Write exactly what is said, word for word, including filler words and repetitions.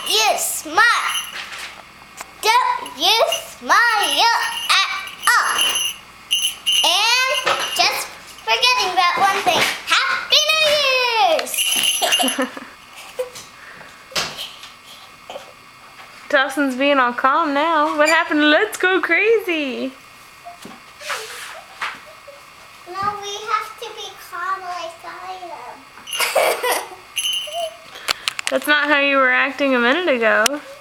you smile. Don't you smile at all. And just forgetting about one thing. Happy New Year's! Dawson's being all calm now. What happened to Let's Go Crazy? No, we have to be calm like I am. That's not how you were acting a minute ago.